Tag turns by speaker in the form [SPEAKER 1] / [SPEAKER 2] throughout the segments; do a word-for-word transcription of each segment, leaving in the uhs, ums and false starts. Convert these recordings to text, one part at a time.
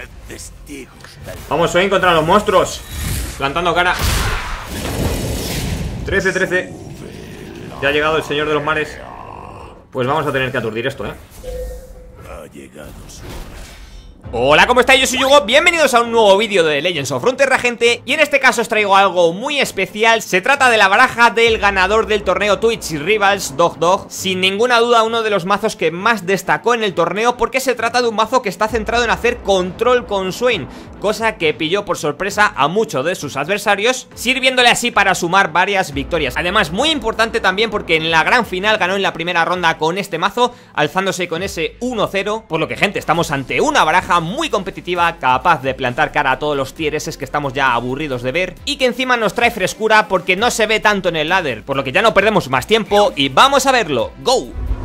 [SPEAKER 1] Vamos, Swain contra los monstruos. Plantando cara. trece trece. Ya ha llegado el señor de los mares. Pues vamos a tener que aturdir esto, eh. Hola, ¿cómo estáis? Yo soy Hugo, bienvenidos a un nuevo vídeo de Legends of Runeterra, gente. Y en este caso os traigo algo muy especial. Se trata de la baraja del ganador del torneo Twitch Rivals, Dog Dog. Sin ninguna duda uno de los mazos que más destacó en el torneo, porque se trata de un mazo que está centrado en hacer control con Swain, cosa que pilló por sorpresa a muchos de sus adversarios, sirviéndole así para sumar varias victorias. Además, muy importante también porque en la gran final ganó en la primera ronda con este mazo, alzándose con ese uno cero. Por lo que, gente, estamos ante una baraja muy competitiva, capaz de plantar cara a todos los tier S que estamos ya aburridos de ver, y que encima nos trae frescura porque no se ve tanto en el ladder. Por lo que ya no perdemos más tiempo y vamos a verlo. ¡Go!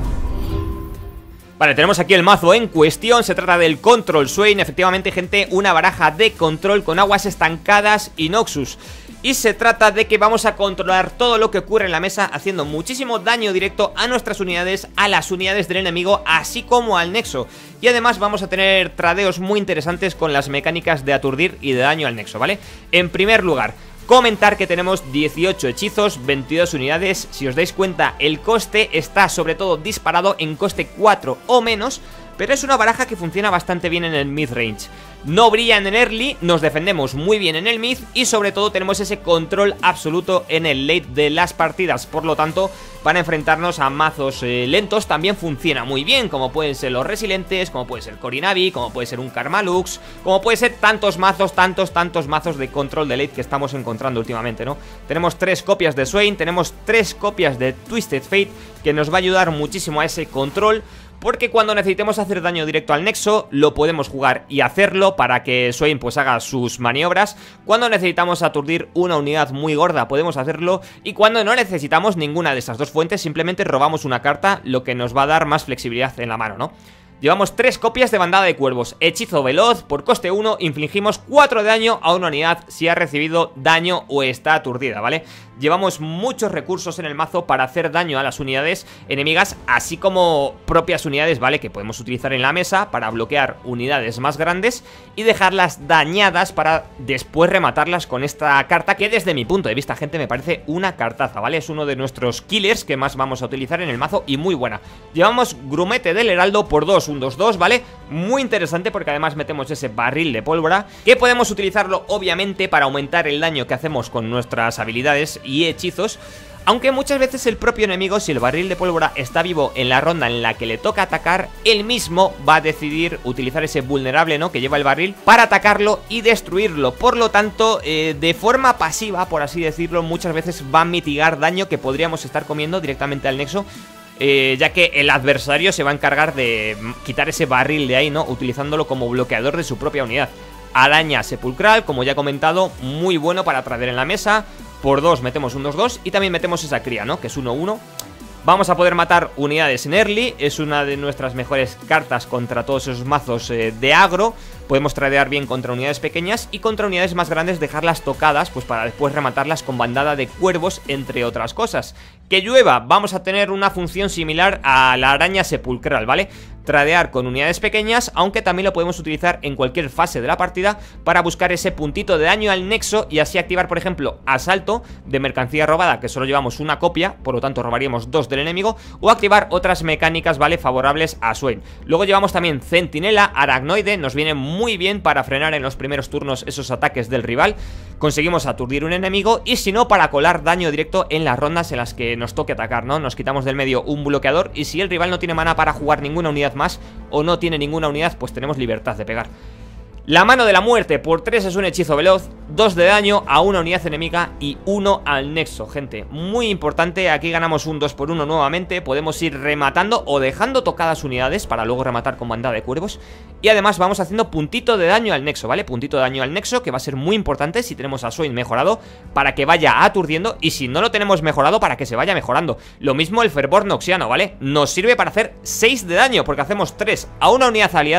[SPEAKER 1] Vale, tenemos aquí el mazo en cuestión. Se trata del Control Swain. Efectivamente, gente, una baraja de control con aguas estancadas y Noxus. Y se trata de que vamos a controlar todo lo que ocurre en la mesa, haciendo muchísimo daño directo a nuestras unidades, a las unidades del enemigo, así como al nexo. Y además vamos a tener tradeos muy interesantes con las mecánicas de aturdir y de daño al nexo, ¿vale? En primer lugar, comentar que tenemos dieciocho hechizos, veintidós unidades. Si os dais cuenta, el coste está sobre todo disparado en coste cuatro o menos, pero es una baraja que funciona bastante bien en el mid-range. No brilla en el early, nos defendemos muy bien en el mid y sobre todo tenemos ese control absoluto en el late de las partidas. Por lo tanto, para enfrentarnos a mazos eh, lentos también funciona muy bien, como pueden ser los resilientes, como puede ser Corinavi, como puede ser un Karmalux, como puede ser tantos mazos, tantos, tantos mazos de control de late que estamos encontrando últimamente, ¿no? Tenemos tres copias de Swain, tenemos tres copias de Twisted Fate, que nos va a ayudar muchísimo a ese control, porque cuando necesitemos hacer daño directo al nexo, lo podemos jugar y hacerlo para que Swain pues haga sus maniobras. Cuando necesitamos aturdir una unidad muy gorda, podemos hacerlo. Y cuando no necesitamos ninguna de esas dos fuentes, simplemente robamos una carta, lo que nos va a dar más flexibilidad en la mano, ¿no? Llevamos tres copias de bandada de cuervos. Hechizo veloz, por coste uno, infligimos cuatro de daño a una unidad si ha recibido daño o está aturdida, ¿vale? Llevamos muchos recursos en el mazo para hacer daño a las unidades enemigas, así como propias unidades, ¿vale? Que podemos utilizar en la mesa para bloquear unidades más grandes y dejarlas dañadas para después rematarlas con esta carta, que desde mi punto de vista, gente, me parece una cartaza, ¿vale? Es uno de nuestros killers que más vamos a utilizar en el mazo y muy buena. Llevamos Grumete del Heraldo por dos, un dos dos, ¿vale? Muy interesante porque además metemos ese barril de pólvora, que podemos utilizarlo obviamente para aumentar el daño que hacemos con nuestras habilidades y hechizos, aunque muchas veces el propio enemigo, si el barril de pólvora está vivo en la ronda en la que le toca atacar, él mismo va a decidir utilizar ese vulnerable, ¿no?, que lleva el barril para atacarlo y destruirlo. Por lo tanto, eh, de forma pasiva, por así decirlo, muchas veces va a mitigar daño que podríamos estar comiendo directamente al nexo, Eh, ya que el adversario se va a encargar de quitar ese barril de ahí, ¿no?, utilizándolo como bloqueador de su propia unidad. Araña sepulcral, como ya he comentado, muy bueno para traer en la mesa. Por dos metemos un dos dos y también metemos esa cría, ¿no?, que es uno uno. Vamos a poder matar unidades en early, es una de nuestras mejores cartas contra todos esos mazos eh, de agro. Podemos tradear bien contra unidades pequeñas y contra unidades más grandes dejarlas tocadas, pues para después rematarlas con bandada de cuervos, entre otras cosas. Que llueva, vamos a tener una función similar a la araña sepulcral, ¿vale? Tradear con unidades pequeñas, aunque también lo podemos utilizar en cualquier fase de la partida para buscar ese puntito de daño al nexo y así activar, por ejemplo, asalto de mercancía robada, que solo llevamos una copia, por lo tanto robaríamos dos del enemigo, o activar otras mecánicas, ¿vale?, favorables a Swain. Luego llevamos también Centinela, Aracnoide, nos viene muy bien para frenar en los primeros turnos esos ataques del rival. Conseguimos aturdir un enemigo y si no, para colar daño directo en las rondas en las que nos toque atacar, ¿no? Nos quitamos del medio un bloqueador y si el rival no tiene mana para jugar ninguna unidad más o no tiene ninguna unidad, pues tenemos libertad de pegar. La mano de la muerte por tres es un hechizo veloz, dos de daño a una unidad enemiga y uno al nexo, gente. Muy importante, aquí ganamos un dos por uno nuevamente, podemos ir rematando o dejando tocadas unidades para luego rematar con bandada de cuervos. Y además vamos haciendo puntito de daño al nexo, ¿vale? Puntito de daño al nexo que va a ser muy importante si tenemos a Swain mejorado para que vaya aturdiendo y si no lo tenemos mejorado para que se vaya mejorando. Lo mismo el fervor noxiano, ¿vale? Nos sirve para hacer seis de daño porque hacemos tres a una unidad aliada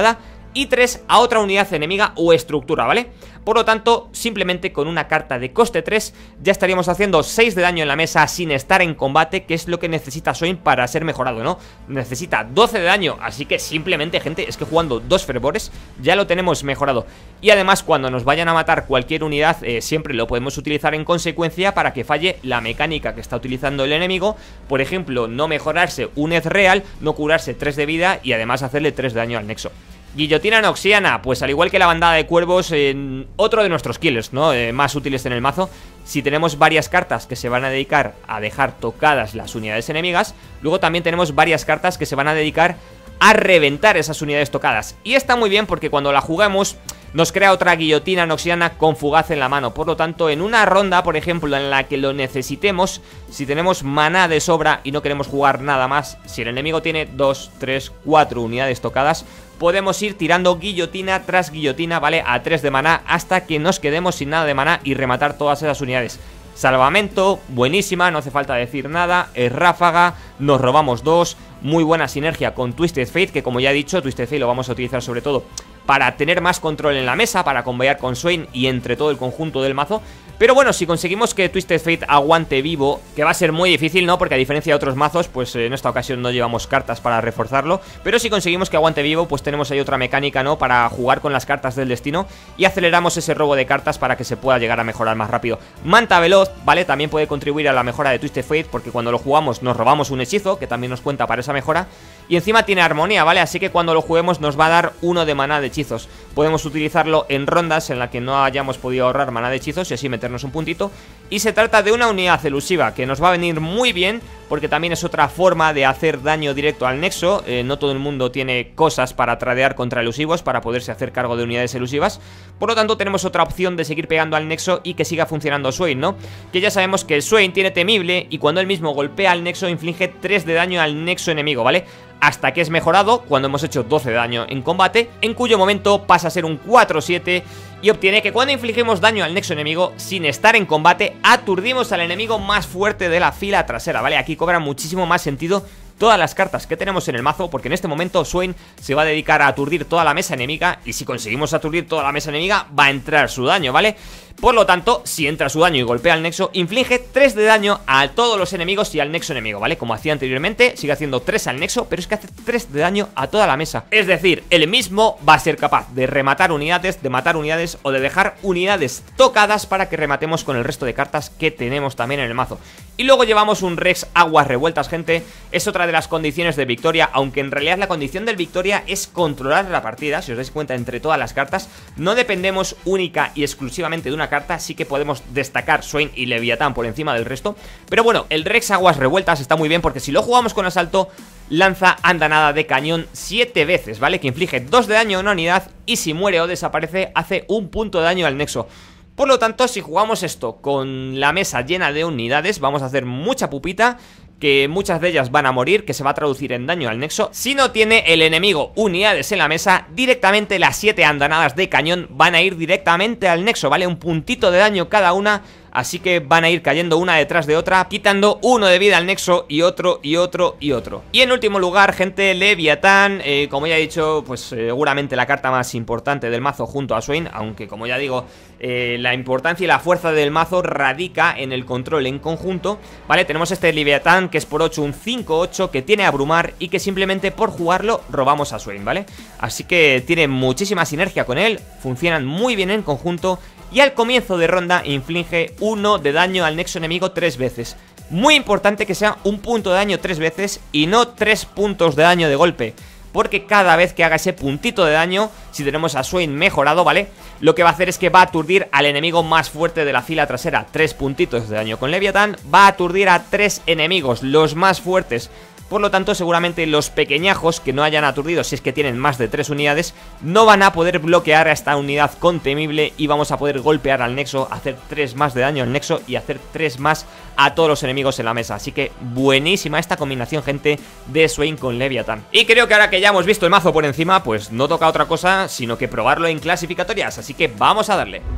[SPEAKER 1] y tres a otra unidad enemiga o estructura, ¿vale? Por lo tanto, simplemente con una carta de coste tres ya estaríamos haciendo seis de daño en la mesa sin estar en combate, que es lo que necesita Swain para ser mejorado, ¿no? Necesita doce de daño, así que simplemente, gente, es que jugando dos fervores ya lo tenemos mejorado. Y además, cuando nos vayan a matar cualquier unidad, eh, siempre lo podemos utilizar en consecuencia para que falle la mecánica que está utilizando el enemigo. Por ejemplo, no mejorarse un Ezreal, no curarse tres de vida y además hacerle tres de daño al Nexo. Guillotina Noxiana, pues al igual que la bandada de cuervos, eh, otro de nuestros killers, ¿no? Eh, más útiles en el mazo. Si tenemos varias cartas que se van a dedicar a dejar tocadas las unidades enemigas, luego también tenemos varias cartas que se van a dedicar a reventar esas unidades tocadas. Y está muy bien porque cuando la jugamos nos crea otra guillotina noxiana con fugaz en la mano. Por lo tanto, en una ronda, por ejemplo, en la que lo necesitemos, si tenemos maná de sobra y no queremos jugar nada más, si el enemigo tiene dos, tres, cuatro unidades tocadas, podemos ir tirando guillotina tras guillotina, ¿vale? A tres de maná hasta que nos quedemos sin nada de maná y rematar todas esas unidades. Salvamento, buenísima, no hace falta decir nada. Es ráfaga, nos robamos dos. Muy buena sinergia con Twisted Fate, que como ya he dicho, Twisted Fate lo vamos a utilizar sobre todo para tener más control en la mesa, para convoyar con Swain y entre todo el conjunto del mazo. Pero bueno, si conseguimos que Twisted Fate aguante vivo, que va a ser muy difícil, ¿no? Porque a diferencia de otros mazos, pues en esta ocasión no llevamos cartas para reforzarlo. Pero si conseguimos que aguante vivo, pues tenemos ahí otra mecánica, ¿no? Para jugar con las cartas del destino y aceleramos ese robo de cartas para que se pueda llegar a mejorar más rápido. Manta veloz, ¿vale? También puede contribuir a la mejora de Twisted Fate, porque cuando lo jugamos nos robamos un hechizo, que también nos cuenta para esa mejora. Y encima tiene armonía, ¿vale? Así que cuando lo juguemos nos va a dar uno de maná de hechizos. Podemos utilizarlo en rondas en las que no hayamos podido ahorrar maná de hechizos y así meternos un puntito. Y se trata de una unidad elusiva que nos va a venir muy bien, porque también es otra forma de hacer daño directo al nexo. eh, No todo el mundo tiene cosas para tradear contra elusivos, para poderse hacer cargo de unidades elusivas. Por lo tanto tenemos otra opción de seguir pegando al nexo y que siga funcionando Swain, ¿no? Que ya sabemos que Swain tiene temible y cuando él mismo golpea al nexo inflige tres de daño al nexo enemigo, ¿vale? Hasta que es mejorado cuando hemos hecho doce de daño en combate, en cuyo momento pasa a ser un cuatro siete y obtiene que cuando infligimos daño al nexo enemigo sin estar en combate, aturdimos al enemigo más fuerte de la fila trasera, ¿vale? Aquí cobra muchísimo más sentido todas las cartas que tenemos en el mazo, porque en este momento Swain se va a dedicar a aturdir toda la mesa enemiga y si conseguimos aturdir toda la mesa enemiga va a entrar su daño, ¿vale? Por lo tanto, si entra su daño y golpea al nexo, inflige tres de daño a todos los enemigos y al nexo enemigo, ¿vale? Como hacía anteriormente, sigue haciendo tres al nexo, pero es que hace tres de daño a toda la mesa. Es decir, él mismo va a ser capaz de rematar unidades, de matar unidades o de dejar unidades tocadas para que rematemos con el resto de cartas que tenemos también en el mazo. Y luego llevamos un Rex Aguas Revueltas, gente. Es otra de las condiciones de victoria, aunque en realidad la condición del victoria es controlar la partida. Si os dais cuenta, entre todas las cartas no dependemos única y exclusivamente de una carta. Sí que podemos destacar Swain y Leviatán por encima del resto. Pero bueno, el Rex Aguas Revueltas está muy bien porque si lo jugamos con asalto, lanza andanada de cañón siete veces, ¿vale? Que inflige dos de daño a una unidad y si muere o desaparece hace un punto de daño al nexo. Por lo tanto, si jugamos esto con la mesa llena de unidades, vamos a hacer mucha pupita, que muchas de ellas van a morir, que se va a traducir en daño al nexo. Si no tiene el enemigo unidades en la mesa, directamente las siete andanadas de cañón van a ir directamente al nexo, ¿vale? Un puntito de daño cada una. Así que van a ir cayendo una detrás de otra, quitando uno de vida al nexo y otro, y otro, y otro. Y en último lugar, gente, Leviatán, eh, como ya he dicho, pues seguramente la carta más importante del mazo junto a Swain. Aunque como ya digo, eh, la importancia y la fuerza del mazo radica en el control en conjunto, ¿vale? Tenemos este Leviatán que es por ocho, un cinco ocho, que tiene abrumar y que simplemente por jugarlo robamos a Swain, ¿vale? Así que tiene muchísima sinergia con él, funcionan muy bien en conjunto. Y al comienzo de ronda inflige uno de daño al nexo enemigo tres veces. Muy importante que sea un punto de daño tres veces y no tres puntos de daño de golpe, porque cada vez que haga ese puntito de daño, si tenemos a Swain mejorado, ¿vale? Lo que va a hacer es que va a aturdir al enemigo más fuerte de la fila trasera. Tres puntitos de daño con Leviatán, va a aturdir a tres enemigos, los más fuertes. Por lo tanto, seguramente los pequeñajos que no hayan aturdido, si es que tienen más de tres unidades, no van a poder bloquear a esta unidad con temible y vamos a poder golpear al nexo, hacer tres más de daño al nexo y hacer tres más a todos los enemigos en la mesa. Así que buenísima esta combinación, gente, de Swain con Leviatán. Y creo que ahora que ya hemos visto el mazo por encima, pues no toca otra cosa sino que probarlo en clasificatorias. Así que vamos a darle.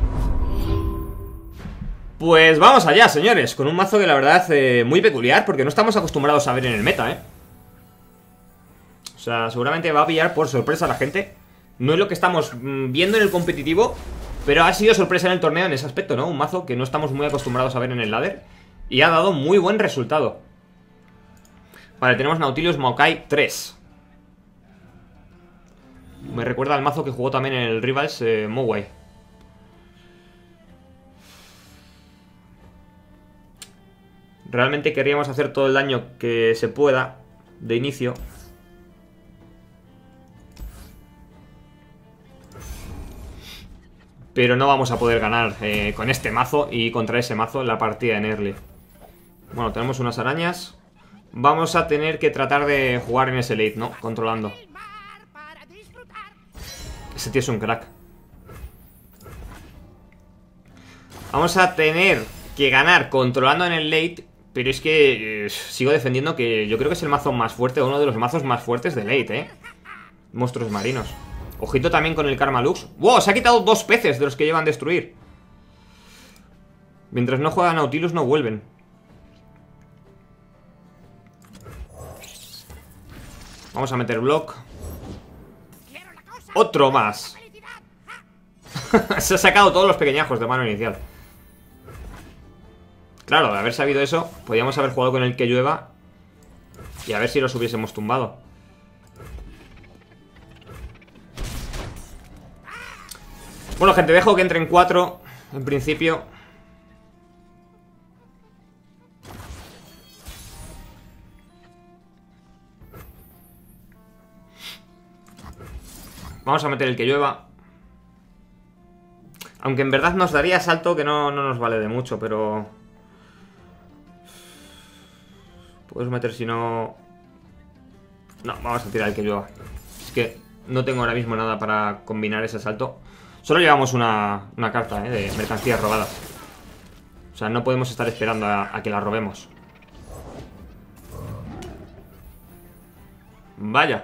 [SPEAKER 1] Pues vamos allá, señores, con un mazo que la verdad eh, muy peculiar, porque no estamos acostumbrados a ver en el meta, ¿eh? O sea, seguramente va a pillar por sorpresa a la gente, No es lo que estamos viendo en el competitivo, pero ha sido sorpresa en el torneo en ese aspecto, ¿no? Un mazo que no estamos muy acostumbrados a ver en el ladder y ha dado muy buen resultado. Vale, tenemos Nautilus Maokai tres. Me recuerda al mazo que jugó también en el Rivals, eh, Mowai. Realmente queríamos hacer todo el daño que se pueda de inicio. Pero no vamos a poder ganar eh, con este mazo y contra ese mazo en la partida en early. Bueno, tenemos unas arañas. Vamos a tener que tratar de jugar en ese late, ¿no? Controlando. Ese tío es un crack. Vamos a tener que ganar controlando en el late. Pero es que eh, sigo defendiendo que yo creo que es el mazo más fuerte, uno de los mazos más fuertes de late, ¿eh? Monstruos marinos. Ojito también con el Karma Lux. ¡Wow! Se ha quitado dos peces de los que llevan destruir. Mientras no juega Nautilus no vuelven. Vamos a meter block. Otro más. Se ha sacado todos los pequeñajos de mano inicial. Claro, de haber sabido eso, podríamos haber jugado con el que llueva y a ver si los hubiésemos tumbado. Bueno, gente, dejo que entren cuatro en principio. Vamos a meter el que llueva. Aunque en verdad nos daría salto que no, no nos vale de mucho, pero... Puedes meter si no... No, vamos a tirar el que llueva. Es que no tengo ahora mismo nada para combinar ese salto. Solo llevamos una, una carta, ¿eh? De mercancías robadas. O sea, no podemos estar esperando a, a que la robemos. Vaya.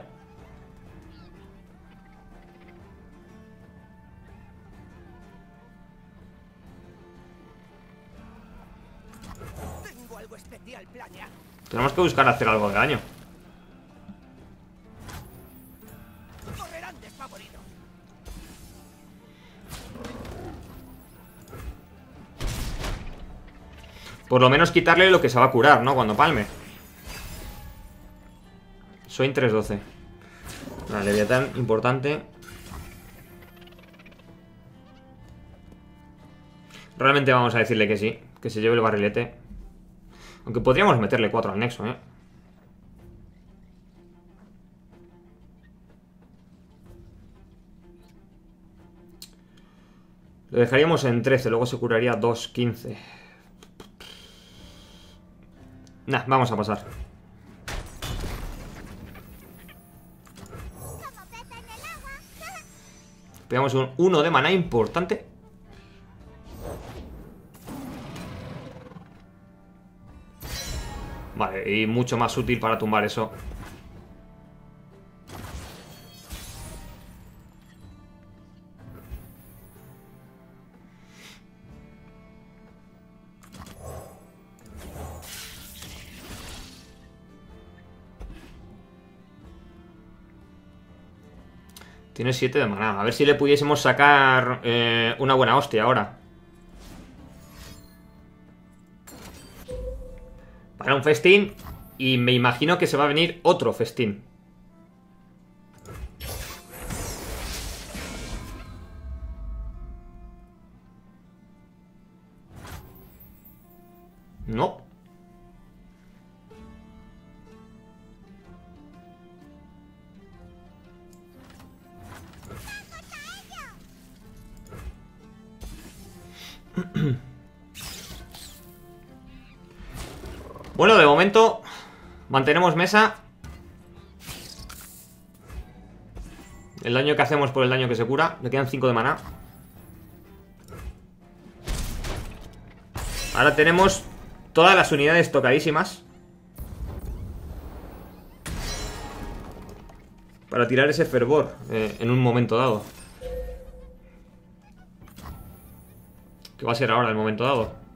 [SPEAKER 2] Tengo algo especial planeado.
[SPEAKER 1] Tenemos que buscar hacer algo de daño.
[SPEAKER 2] Correrán despavoridos.
[SPEAKER 1] Por lo menos quitarle lo que se va a curar, ¿no? Cuando palme. Soy tres doce. La Leviatán, importante. Realmente vamos a decirle que sí. Que se lleve el barrilete. Aunque podríamos meterle cuatro al nexo, ¿eh? Lo dejaríamos en trece, luego se curaría dos quince. Nah, vamos a pasar. Pegamos un uno de maná importante. Vale, y mucho más útil para tumbar eso. Tiene siete de maná. A ver si le pudiésemos sacar eh, una buena hostia ahora. Para un festín. Y me imagino que se va a venir otro festín. No. Bueno, de momento mantenemos mesa. El daño que hacemos por el daño que se cura. Le quedan cinco de maná. Ahora tenemos todas las unidades tocadísimas para tirar ese fervor eh, en un momento dado. Que va a ser ahora el momento dado.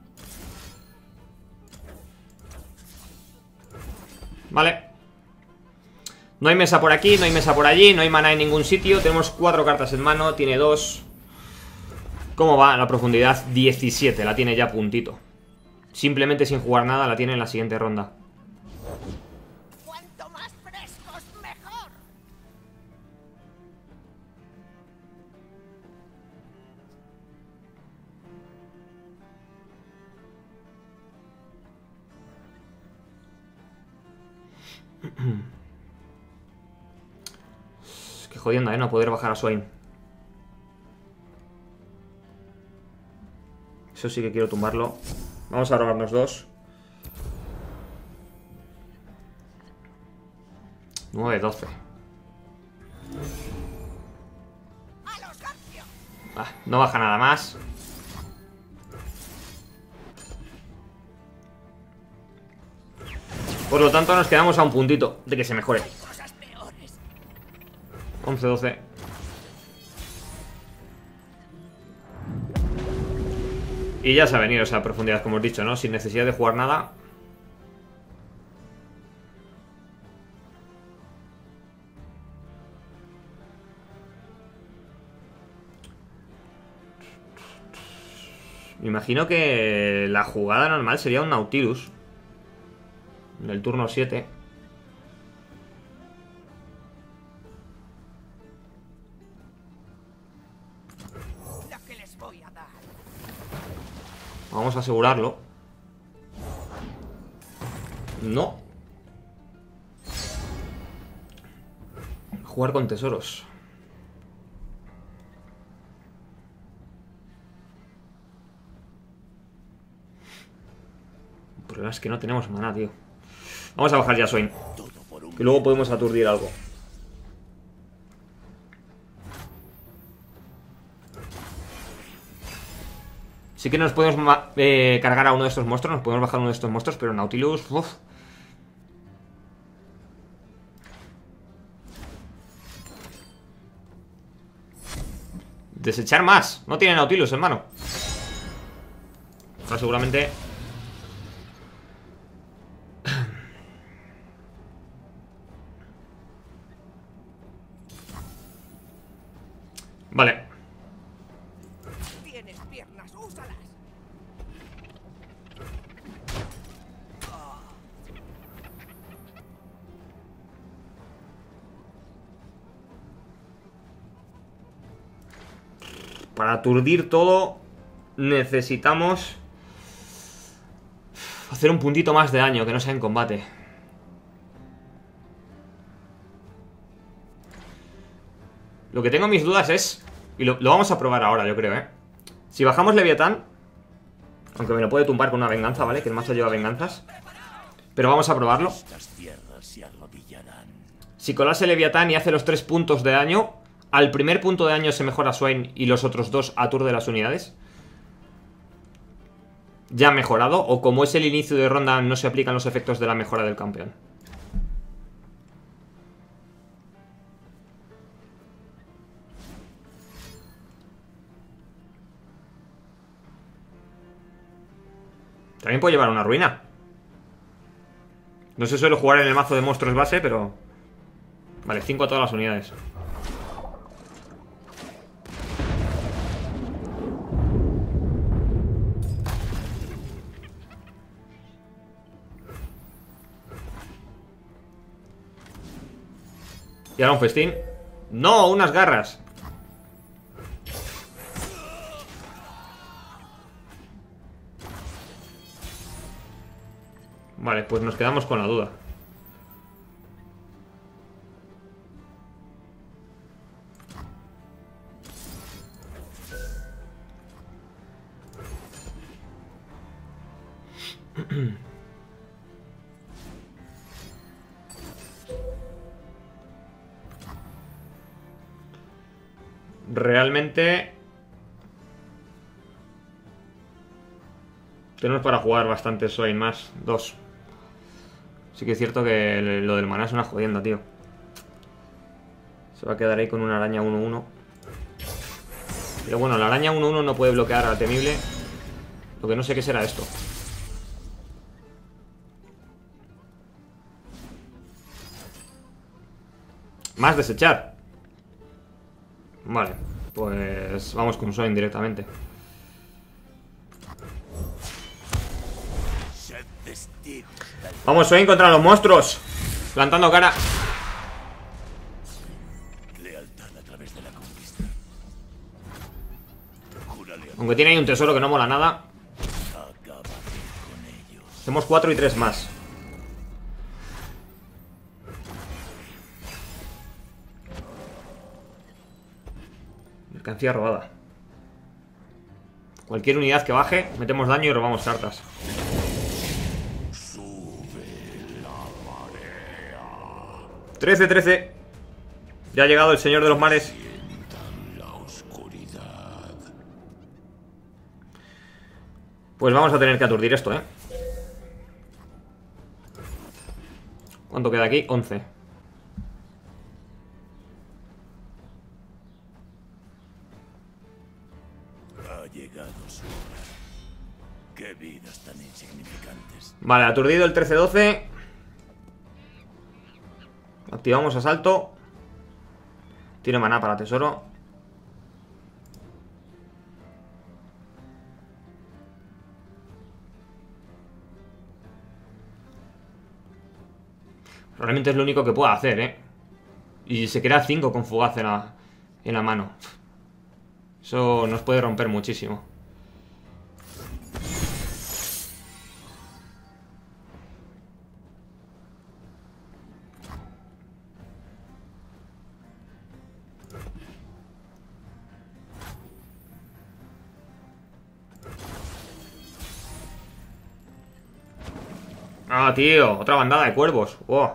[SPEAKER 1] Vale. No hay mesa por aquí, no hay mesa por allí, no hay mana en ningún sitio. Tenemos cuatro cartas en mano, tiene dos. ¿Cómo va la profundidad? diecisiete, la tiene ya a puntito. Simplemente sin jugar nada la tiene en la siguiente ronda.
[SPEAKER 2] Cuanto más frescos, mejor.
[SPEAKER 1] Qué jodienda, ¿eh? No poder bajar a Swain. Eso sí que quiero tumbarlo. Vamos a robarnos dos. nueve, doce.
[SPEAKER 2] A los Garcio.
[SPEAKER 1] Ah, no baja nada más. Por lo tanto nos quedamos a un puntito de que se mejore.
[SPEAKER 2] Cosas peores.
[SPEAKER 1] once, doce. Y ya se ha venido esa profundidad, como os he dicho, ¿no? Sin necesidad de jugar nada. Me imagino que la jugada normal sería un Nautilus en el turno siete.
[SPEAKER 2] Lo que les voy a dar.
[SPEAKER 1] Vamos a asegurarlo. No. Jugar con tesoros. El problema es que no tenemos maná, tío. Vamos a bajar ya Swain, que luego podemos aturdir algo. Sí que nos podemos eh, cargar a uno de estos monstruos. Nos podemos bajar uno de estos monstruos. Pero Nautilus, uff. Desechar más. No tiene Nautilus, hermano. Ahora seguramente... Vale.
[SPEAKER 2] Tienes piernas, úsalas.
[SPEAKER 1] Para aturdir todo necesitamos hacer un puntito más de daño, que no sea en combate. Lo que tengo mis dudas es... Y lo, lo vamos a probar ahora, yo creo, ¿eh? Si bajamos Leviatán, aunque me lo puede tumbar con una venganza, ¿vale? Que el mazo lleva venganzas. Pero vamos a probarlo. Si colase Leviatán y hace los tres puntos de daño, al primer punto de daño se mejora Swain y los otros dos aturde las unidades. Ya ha mejorado. O como es el inicio de ronda, no se aplican los efectos de la mejora del campeón. También puede llevar una ruina. No se suele jugar en el mazo de monstruos base, pero... Vale, cinco a todas las unidades. Y ahora un festín. ¡No! ¡Unas garras! Vale, pues nos quedamos con la duda. Realmente tenemos para jugar bastante Swain más, dos. Sí que es cierto que lo del maná es una jodienda, tío. Se va a quedar ahí con una araña uno uno. Pero bueno, la araña uno uno no puede bloquear al temible. Lo que no sé qué será esto. Más desechar. Vale, pues vamos con Swain directamente. Vamos, Swain contra los monstruos. Plantando cara. Aunque tiene ahí un tesoro que no mola nada. Hacemos cuatro y tres más. Mercancía robada. Cualquier unidad que baje, metemos daño y robamos cartas. trece, trece. Ya ha llegado el señor de los mares. Pues vamos a tener que aturdir esto, ¿eh? ¿Cuánto queda aquí? once.
[SPEAKER 3] Ha llegado su hora. Qué vidas tan insignificantes.
[SPEAKER 1] Vale, aturdido el trece doce. Activamos asalto. Tiene maná para tesoro. Realmente es lo único que puedo hacer, ¿eh? Y se queda cinco con fugaz en la, en la mano. Eso nos puede romper muchísimo. Ah, tío, otra bandada de cuervos. Wow.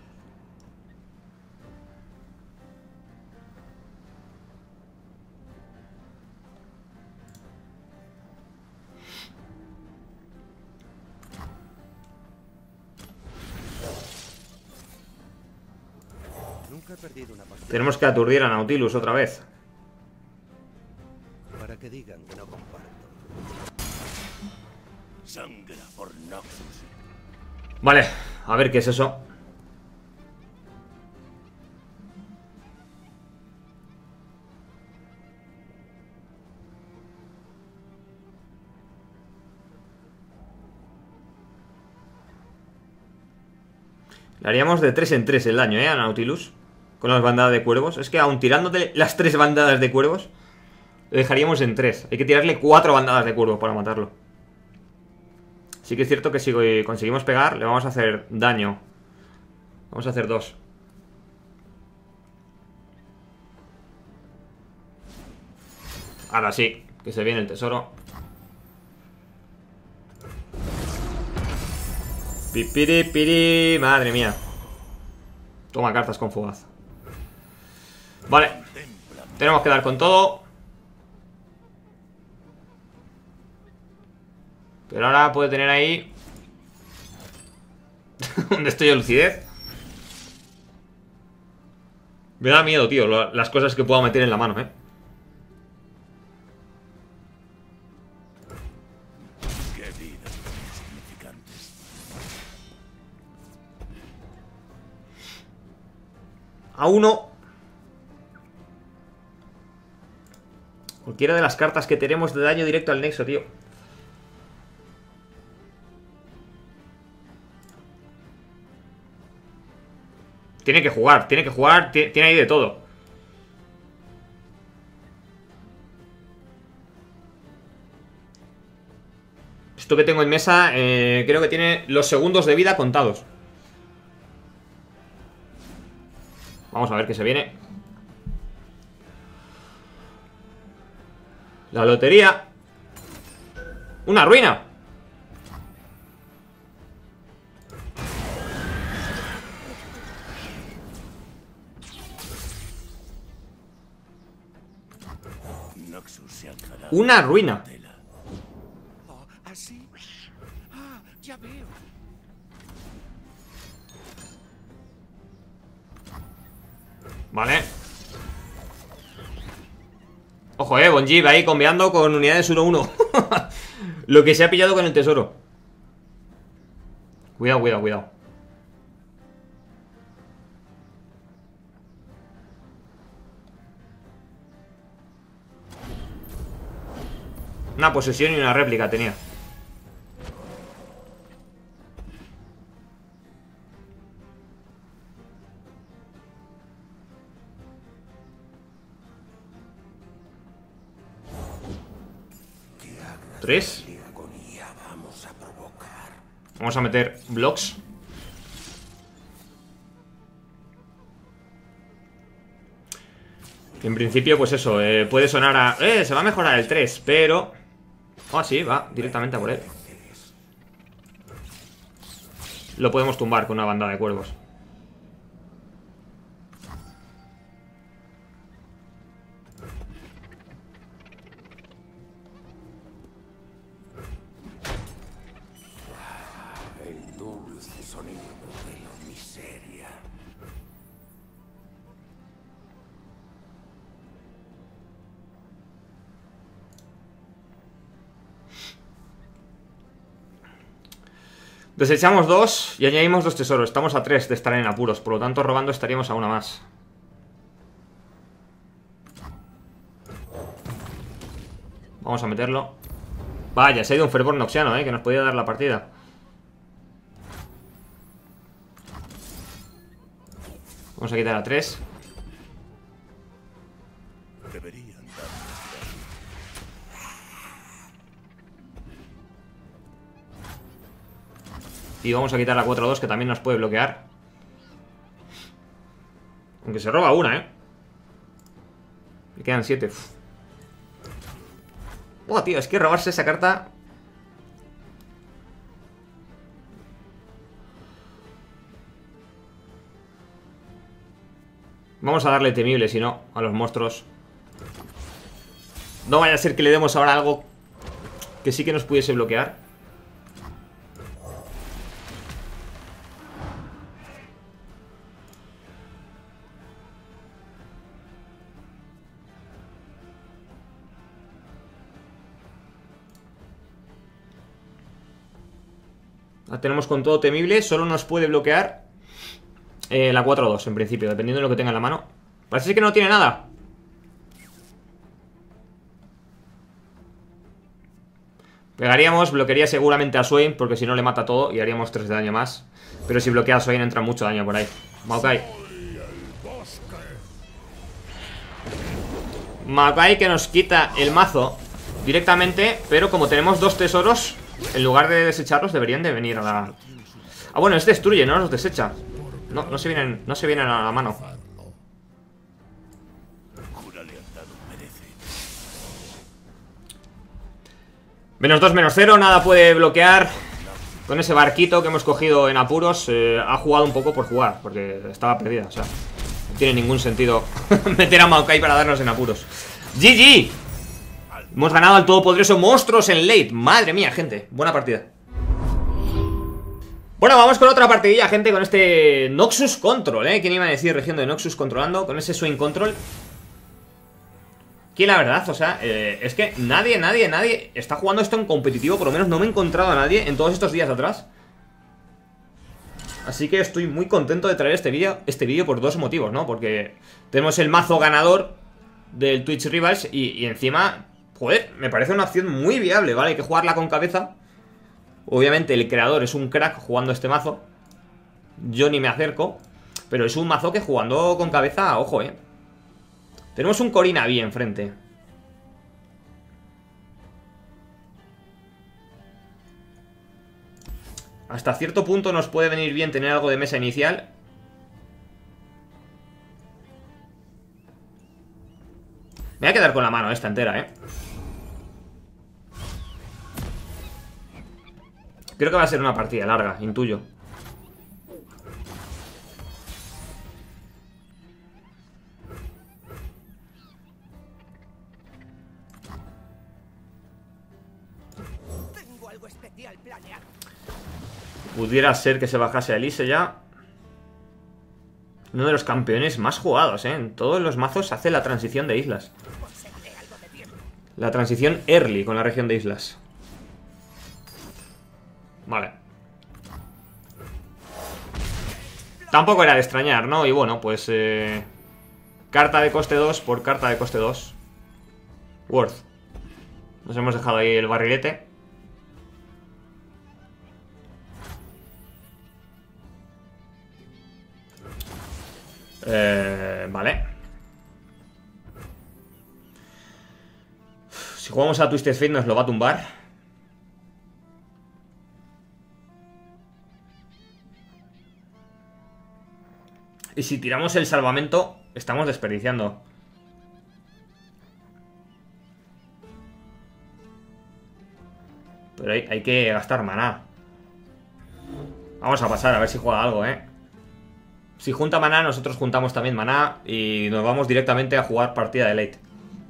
[SPEAKER 3] Nunca he perdido una partida.
[SPEAKER 1] Tenemos que aturdir a Nautilus otra vez.
[SPEAKER 3] Para que digan que no comparto. Sangra por Noxus.
[SPEAKER 1] Vale, a ver qué es eso. Le haríamos de tres en tres el daño, ¿eh? A Nautilus. Con las bandadas de cuervos. Es que aun tirándote las tres bandadas de cuervos, lo dejaríamos en tres. Hay que tirarle cuatro bandadas de cuervos para matarlo. Sí que es cierto que si conseguimos pegar, le vamos a hacer daño. Vamos a hacer dos. Ahora sí, que se viene el tesoro. Pipiri, piri, madre mía. Toma cartas con fugaz. Vale. Tenemos que dar con todo. Pero ahora puede tener ahí un destello de lucidez. Me da miedo, tío, lo, las cosas que puedo meter en la mano, eh.
[SPEAKER 3] Qué vidas tan insignificantes.
[SPEAKER 1] A uno. Cualquiera de las cartas que tenemos de daño directo al nexo, tío. Tiene que jugar, tiene que jugar, tiene ahí de todo. Esto que tengo en mesa, eh, creo que tiene los segundos de vida contados. Vamos a ver qué se viene. La lotería. Una ruina.
[SPEAKER 3] Noxus se alzará.
[SPEAKER 1] Una ruina.
[SPEAKER 2] Oh, ¿así? Ah, ya veo.
[SPEAKER 1] Vale. Ojo, eh, Bonjib ahí conveando con unidades uno uno. Lo que se ha pillado con el tesoro. Cuidado, cuidado, cuidado. Una posesión y una réplica tenía. Tres. Vamos a meter blocks. En principio, pues eso, eh, puede sonar a... Eh, se va a mejorar el tres, pero... Ah, sí, va directamente a por él. Lo podemos tumbar con una bandada de cuervos.
[SPEAKER 3] El dulce sonido de la miseria.
[SPEAKER 1] Desechamos dos y añadimos dos tesoros. Estamos a tres de estar en apuros. Por lo tanto, robando estaríamos a una más. Vamos a meterlo. Vaya, se ha ido un fervor noxiano, eh, que nos podía dar la partida. Vamos a quitar a tres.
[SPEAKER 3] Deberían darnos
[SPEAKER 1] Y vamos a quitar la cuatro dos, que también nos puede bloquear. Aunque se roba una, eh. Me quedan siete. Uf. Oh, tío, es que robarse esa carta... Vamos a darle temible, si no, a los monstruos. No vaya a ser que le demos ahora algo que sí que nos pudiese bloquear. La tenemos con todo temible. Solo nos puede bloquear eh, la cuatro dos en principio, dependiendo de lo que tenga en la mano. Parece que no tiene nada. Pegaríamos, bloquearía seguramente a Swain, porque si no le mata todo y haríamos tres de daño más. Pero si bloquea a Swain entra mucho daño por ahí. Maokai. Maokai que nos quita el mazo directamente, pero como tenemos dos tesoros, en lugar de desecharlos deberían de venir a la... Ah, bueno, es destruye, no los desecha. No, no se vienen, no se vienen a la mano. Menos dos, menos cero, nada puede bloquear. Con ese barquito que hemos cogido en apuros, eh, ha jugado un poco por jugar, porque estaba perdida, o sea, no tiene ningún sentido meter a Maokai para darnos en apuros. G G. Hemos ganado al todopoderoso Monstruos en late. Madre mía, gente, buena partida. Bueno, vamos con otra partidilla, gente, con este Noxus Control, ¿eh? ¿Quién iba a decir región de Noxus controlando? Con ese Swing Control. Que la verdad, o sea, eh, es que nadie, nadie, nadie está jugando esto en competitivo. Por lo menos no me he encontrado a nadie en todos estos días atrás. Así que estoy muy contento de traer este vídeo Este vídeo por dos motivos, ¿no? Porque tenemos el mazo ganador del Twitch Rivals y, y encima, joder, me parece una opción muy viable, ¿vale? Hay que jugarla con cabeza. Obviamente el creador es un crack jugando este mazo. Yo ni me acerco. Pero es un mazo que jugando con cabeza, ojo, ¿eh? Tenemos un Corinaví enfrente. Hasta cierto punto nos puede venir bien tener algo de mesa inicial. Me voy a quedar con la mano esta entera, ¿eh? Creo que va a ser una partida larga, intuyo.
[SPEAKER 2] Tengo algo especial planeado.
[SPEAKER 1] Pudiera ser que se bajase a Elise ya. Uno de los campeones más jugados, ¿eh? En todos los mazos hace la transición de islas. La transición early con la región de islas. Vale. Tampoco era de extrañar, ¿no? Y bueno, pues eh, carta de coste dos por carta de coste dos. Worth. Nos hemos dejado ahí el barrilete. Eh, vale. Si jugamos a Twisted Fate nos lo va a tumbar. Y si tiramos el salvamento, estamos desperdiciando. Pero hay, hay que gastar maná. Vamos a pasar a ver si juega algo, eh. Si junta maná, nosotros juntamos también maná. Y nos vamos directamente a jugar partida de late.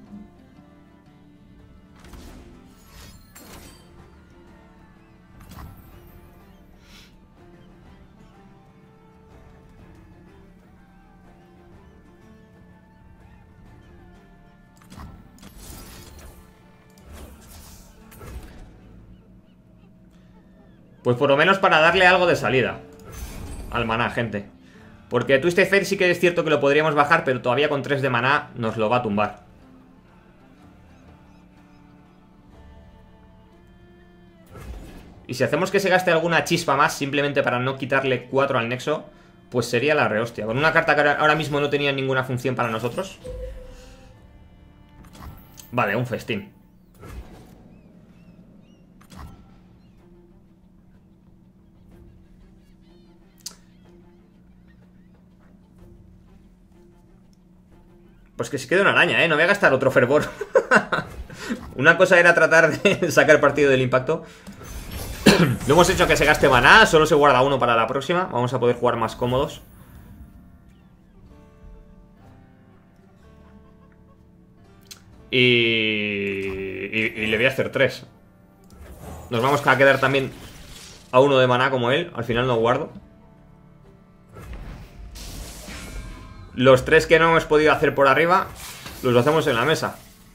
[SPEAKER 1] Pues por lo menos para darle algo de salida al maná, gente. Porque Twisted Fate sí que es cierto que lo podríamos bajar, pero todavía con tres de maná nos lo va a tumbar. Y si hacemos que se gaste alguna chispa más, simplemente para no quitarle cuatro al nexo, pues sería la rehostia. Con una carta que ahora mismo no tenía ninguna función para nosotros. Vale, un festín. Pues que se quede una araña, ¿eh? No voy a gastar otro fervor. Una cosa era tratar de sacar partido del impacto. Lo hemos hecho que se gaste maná. Solo se guarda uno para la próxima. Vamos a poder jugar más cómodos. Y... y... y le voy a hacer tres. Nos vamos a quedar también a uno de maná como él. Al final no guardo. Los tres que no hemos podido hacer por arriba los hacemos en la mesa.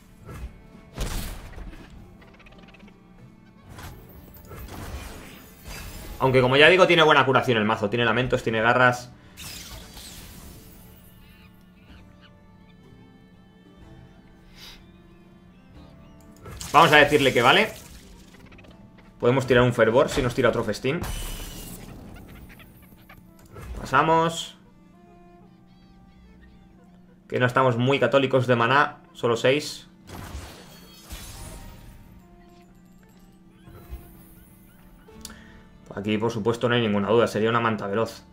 [SPEAKER 1] Aunque como ya digo, tiene buena curación el mazo. Tiene lamentos, tiene garras. Vamos a decirle que vale. Podemos tirar un fervor si nos tira otro festín. Pasamos. Que no estamos muy católicos de maná. Solo seis. Aquí por supuesto no hay ninguna duda. Sería una manta veloz.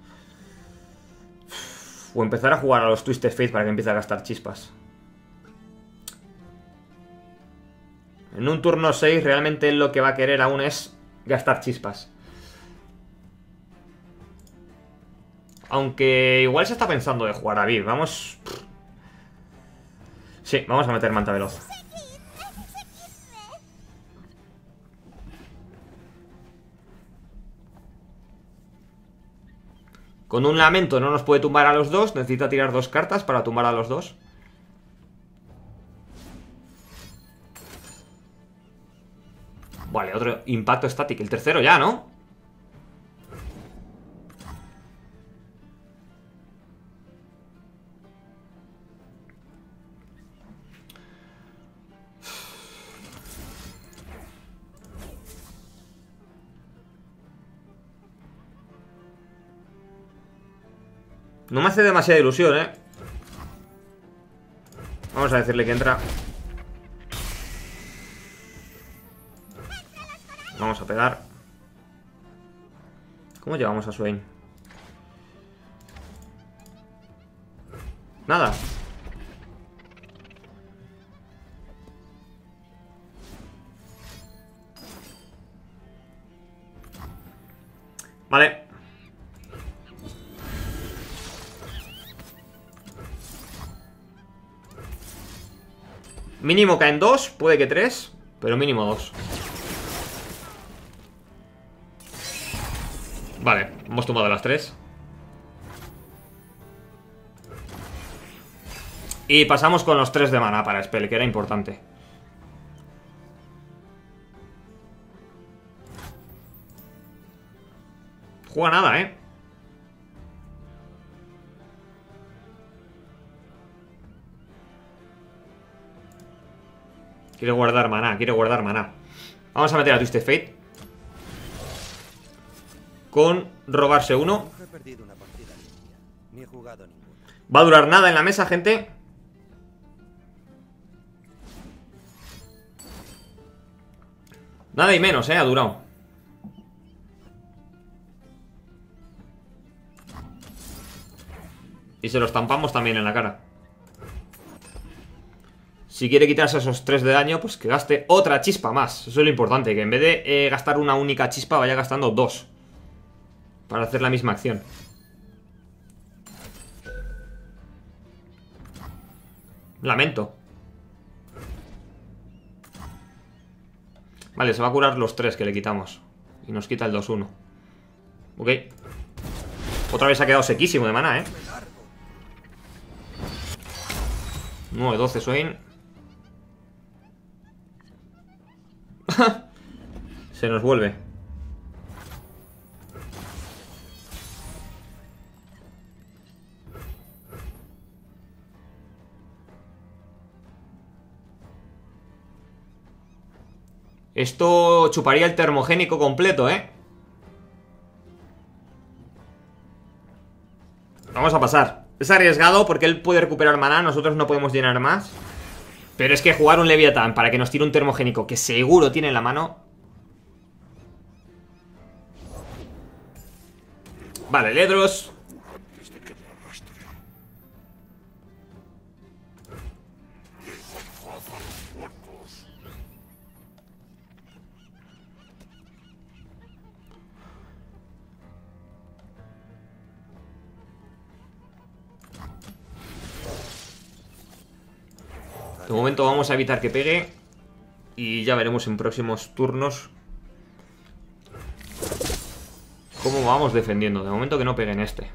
[SPEAKER 1] O empezar a jugar a los Twisted Fate para que empiece a gastar chispas. En un turno seis realmente lo que va a querer aún es gastar chispas. Aunque igual se está pensando de jugar a Viv. Vamos... Sí, vamos a meter manta veloz. Con un lamento no nos puede tumbar a los dos. Necesita tirar dos cartas para tumbar a los dos. Vale, otro impacto estático. El tercero ya, ¿no? No me hace demasiada ilusión, ¿eh? Vamos a decirle que entra. Vamos a pegar. ¿Cómo llevamos a Swain? Nada. Vale. Mínimo caen dos, puede que tres, pero mínimo dos. Vale, hemos tomado las tres. Y pasamos con los tres de maná para Spell, que era importante. Juega nada, ¿eh? Quiere guardar maná, quiere guardar maná. Vamos a meter a Twisted Fate con robarse uno.
[SPEAKER 2] Nunca he perdido una partida limpia, ni he jugado ninguna.
[SPEAKER 1] Va a durar nada en la mesa, gente. Nada y menos, eh, ha durado. Y se lo estampamos también en la cara. Si quiere quitarse esos tres de daño, pues que gaste otra chispa más. Eso es lo importante, que en vez de eh, gastar una única chispa, vaya gastando dos para hacer la misma acción. Lamento. Vale, se va a curar los tres que le quitamos. Y nos quita el dos uno. Ok. Otra vez ha quedado sequísimo de mana, eh. nueve doce Swain. Se nos vuelve. Esto chuparía el termogénico completo, ¿eh? Vamos a pasar. Es arriesgado porque él puede recuperar maná, nosotros no podemos llenar más. Pero es que jugar un Leviatán para que nos tire un termogénico que seguro tiene en la mano. Vale, Ledros. De momento vamos a evitar que pegue. Y ya veremos en próximos turnos cómo vamos defendiendo. De momento que no pegue en este.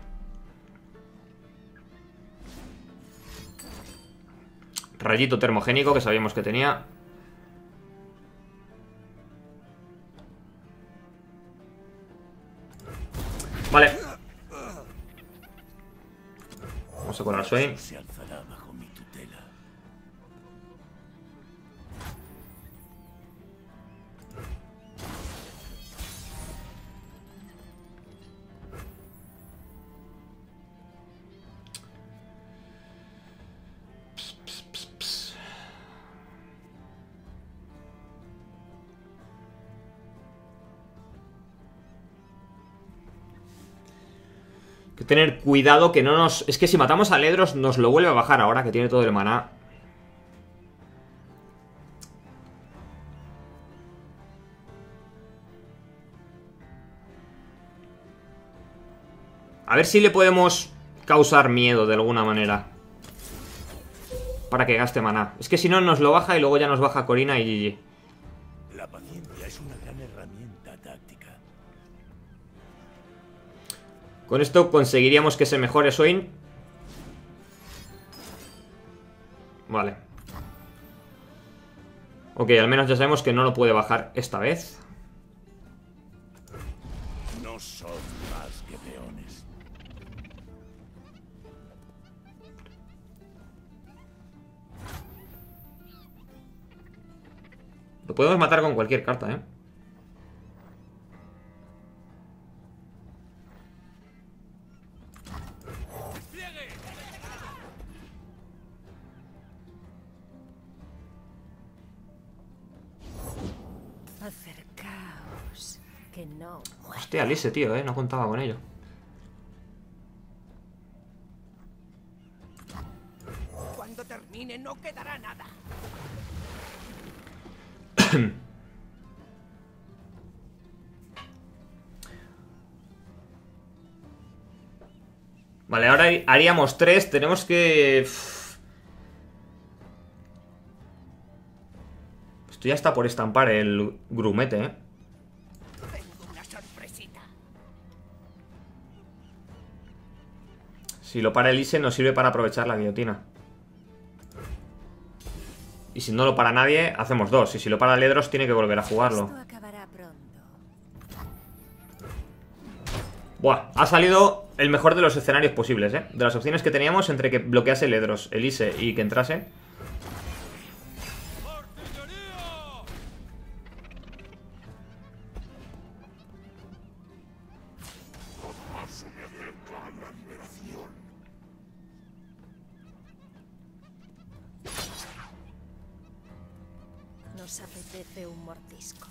[SPEAKER 1] Rayito termogénico que sabíamos que tenía. Vale. Vamos a colar Swain.
[SPEAKER 3] Se alzará bajo mi tutela.
[SPEAKER 1] Hay que tener cuidado que no nos... Es que si matamos a Ledros nos lo vuelve a bajar ahora que tiene todo el maná. A ver si le podemos causar miedo de alguna manera para que gaste maná. Es que si no nos lo baja y luego ya nos baja Corina y G G.
[SPEAKER 3] La paciencia es una gran herramienta táctica.
[SPEAKER 1] Con esto conseguiríamos que se mejore Swain. Vale. Ok, al menos ya sabemos que no lo puede bajar esta vez.
[SPEAKER 3] No son más que peones.
[SPEAKER 1] Lo podemos matar con cualquier carta, ¿eh?
[SPEAKER 4] Acercaos, que no muera.
[SPEAKER 1] Hostia, Alice, tío, ¿eh? No contaba con ello.
[SPEAKER 2] Cuando termine no quedará nada.
[SPEAKER 1] Vale, ahora haríamos tres. Tenemos que... Esto ya está por estampar el grumete, ¿eh?
[SPEAKER 2] Tengo una sorpresita.
[SPEAKER 1] Si lo para Elise nos sirve para aprovechar la guillotina. Y si no lo para nadie, hacemos dos. Y si lo para Ledros, tiene que volver a jugarlo.
[SPEAKER 4] Esto acabará pronto.
[SPEAKER 1] Buah, ha salido el mejor de los escenarios posibles, ¿eh? De las opciones que teníamos entre que bloquease Ledros, Elise y que entrase.
[SPEAKER 4] nos apetece un mordisco.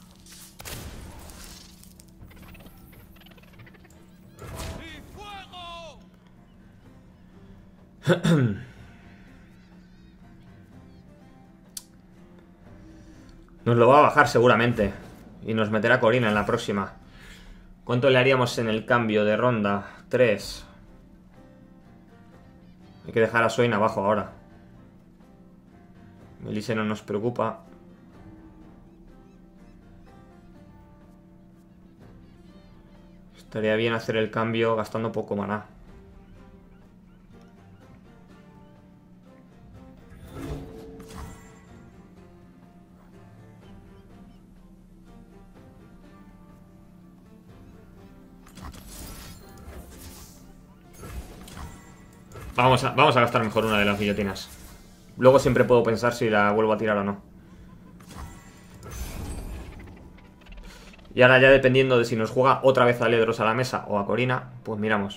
[SPEAKER 1] Nos lo va a bajar seguramente. Y nos meterá Corina en la próxima. ¿Cuánto le haríamos en el cambio de ronda? tres. Hay que dejar a Swain abajo ahora. Elise no nos preocupa. Estaría bien hacer el cambio gastando poco maná. Vamos a, vamos a gastar mejor una de las guillotinas. Luego siempre puedo pensar si la vuelvo a tirar o no. Y ahora ya dependiendo de si nos juega otra vez a Ledros a la mesa o a Corina, pues miramos.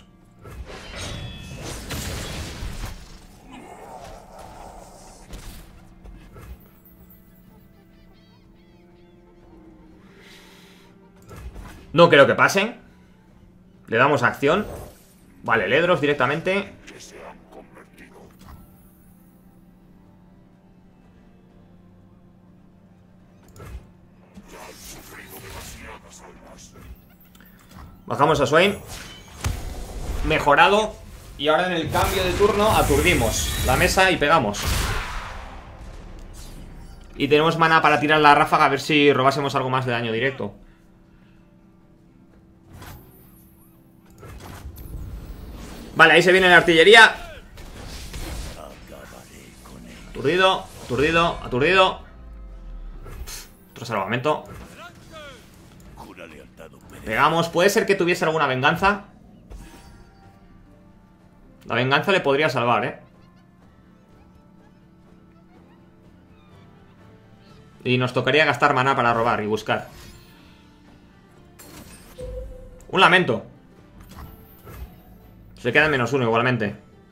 [SPEAKER 1] No creo que pasen. Le damos acción. Vale, Ledros directamente. Bajamos a Swain. Mejorado. Y ahora en el cambio de turno aturdimos la mesa y pegamos. Y tenemos mana para tirar la ráfaga, a ver si robásemos algo más de daño directo. Vale, ahí se viene la artillería. Aturdido, aturdido, aturdido. Otro salvamento. Pegamos, puede ser que tuviese alguna venganza. La venganza le podría salvar, eh. Y nos tocaría gastar maná para robar y buscar. Un lamento. Se queda en menos uno igualmente.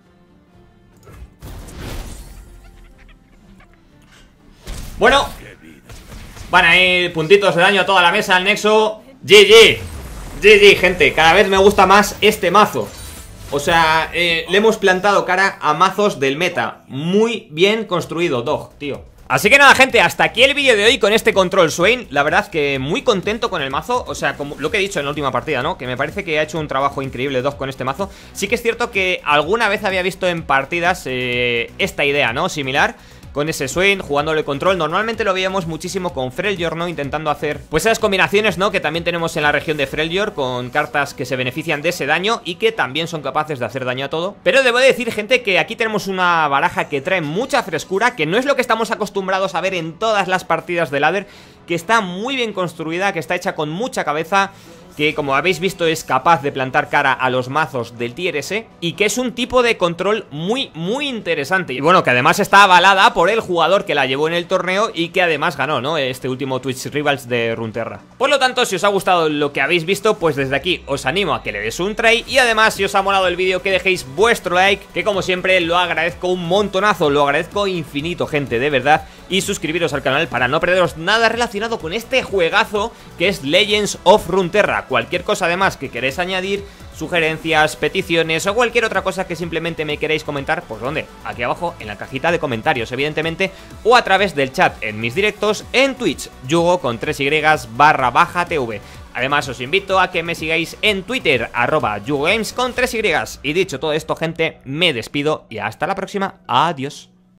[SPEAKER 1] Bueno, van a ir puntitos de daño a toda la mesa al Nexo. G G, G G, gente, cada vez me gusta más este mazo. O sea, eh, le hemos plantado cara a mazos del meta. Muy bien construido, Dog, tío. Así que nada, gente, hasta aquí el vídeo de hoy con este Control Swain. La verdad que muy contento con el mazo. O sea, como lo que he dicho en la última partida, ¿no? Que me parece que ha hecho un trabajo increíble Dog con este mazo. Sí que es cierto que alguna vez había visto en partidas eh, esta idea, ¿no? Similar, con ese Swain, jugándole control. Normalmente lo veíamos muchísimo con Freljord, ¿no? Intentando hacer, pues, esas combinaciones, ¿no? Que también tenemos en la región de Freljord, con cartas que se benefician de ese daño y que también son capaces de hacer daño a todo. Pero debo decir, gente, que aquí tenemos una baraja que trae mucha frescura, que no es lo que estamos acostumbrados a ver en todas las partidas de ladder, que está muy bien construida, que está hecha con mucha cabeza, que como habéis visto es capaz de plantar cara a los mazos del tier ese, y que es un tipo de control muy, muy interesante. Y bueno, que además está avalada por el jugador que la llevó en el torneo y que además ganó, ¿no? Este último Twitch Rivals de Runeterra. Por lo tanto, si os ha gustado lo que habéis visto, pues desde aquí os animo a que le des un try. Y además, si os ha molado el vídeo, que dejéis vuestro like, que como siempre lo agradezco un montonazo, lo agradezco infinito, gente, de verdad. Y suscribiros al canal para no perderos nada relacionado con este juegazo que es Legends of Runeterra. Cualquier cosa además que queréis añadir, sugerencias, peticiones o cualquier otra cosa que simplemente me queréis comentar, pues ¿dónde? Aquí abajo en la cajita de comentarios, evidentemente, o a través del chat en mis directos en Twitch, Yugo con tres Y barra baja TV. Además os invito a que me sigáis en Twitter, arroba YugoGames con tres Y. Y dicho todo esto, gente, me despido y hasta la próxima. Adiós.